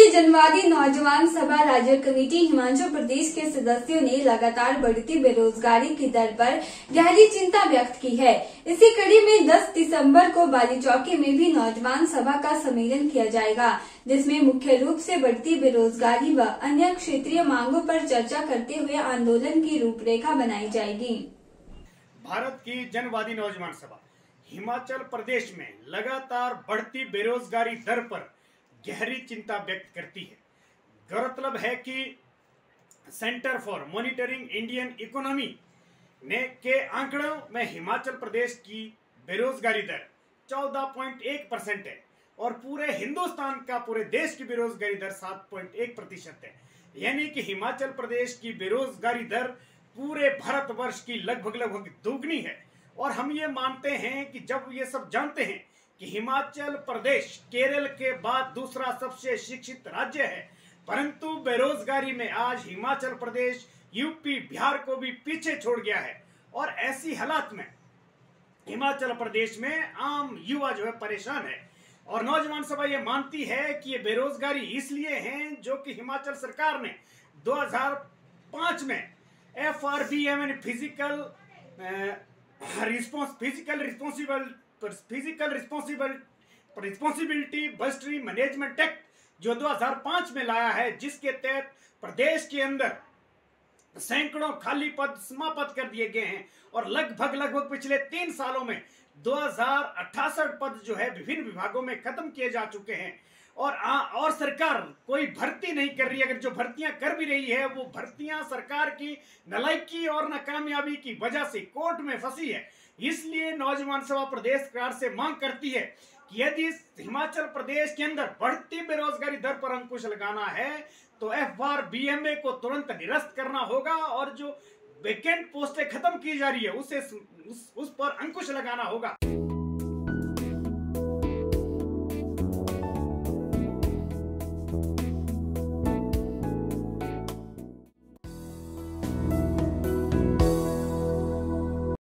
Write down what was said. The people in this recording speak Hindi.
की जनवादी नौजवान सभा राज्य कमेटी हिमाचल प्रदेश के सदस्यों ने लगातार बढ़ती बेरोजगारी की दर पर गहरी चिंता व्यक्त की है। इसी कड़ी में 10 दिसंबर को बालीचौकी में भी नौजवान सभा का सम्मेलन किया जाएगा, जिसमें मुख्य रूप से बढ़ती बेरोजगारी व अन्य क्षेत्रीय मांगों पर चर्चा करते हुए आंदोलन की रूपरेखा बनाई जाएगी। भारत की जनवादी नौजवान सभा हिमाचल प्रदेश में लगातार बढ़ती बेरोजगारी दर पर गहरी चिंता व्यक्त करती है। गौरतलब है कि Centre for Monitoring Indian Economy के आंकड़ों में हिमाचल प्रदेश की बेरोजगारी दर 14.1% है और पूरे हिंदुस्तान का, पूरे देश की बेरोजगारी दर 7.1% है। यानी कि हिमाचल प्रदेश की बेरोजगारी दर पूरे भारतवर्ष की लगभग दोगुनी है। और हम ये मानते हैं कि जब ये सब जानते हैं कि हिमाचल प्रदेश केरल के बाद दूसरा सबसे शिक्षित राज्य है, परंतु बेरोजगारी में आज हिमाचल प्रदेश यूपी बिहार को भी पीछे छोड़ गया है। और ऐसी हालात में हिमाचल प्रदेश में आम युवा जो है परेशान है। और नौजवान सभा ये मानती है कि ये बेरोजगारी इसलिए है जो कि हिमाचल सरकार ने 2005 में FRBM fiscal responsibility budgetary management act जो 2005 में लाया है, जिसके तहत प्रदेश के अंदर सैकड़ों खाली पद समाप्त कर दिए गए हैं और लगभग पिछले 3 सालों में 2068 पद जो है विभिन्न विभागों में खत्म किए जा चुके हैं। और सरकार कोई भर्ती नहीं कर रही है। अगर जो भर्तियां कर भी रही है वो भर्तियां सरकार की नालायकी और नाकामयाबी की वजह से कोर्ट में फंसी है। इसलिए नौजवान सभा प्रदेश सरकार से मांग करती है कि यदि हिमाचल प्रदेश के अंदर बढ़ती बेरोजगारी दर पर अंकुश लगाना है तो FRBMA को तुरंत निरस्त करना होगा और जो वैकेंट पोस्टें खत्म की जा रही है उस पर अंकुश लगाना होगा।